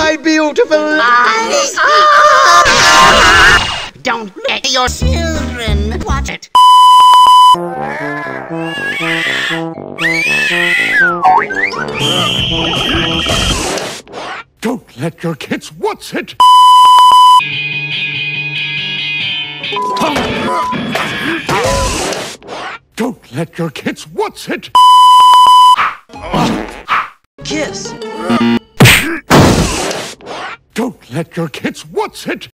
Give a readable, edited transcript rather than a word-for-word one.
my beautiful eyes. Don't let your children watch it. Don't let your kids watch it! Don't let your kids watch it! Kiss. Don't let your kids watch it!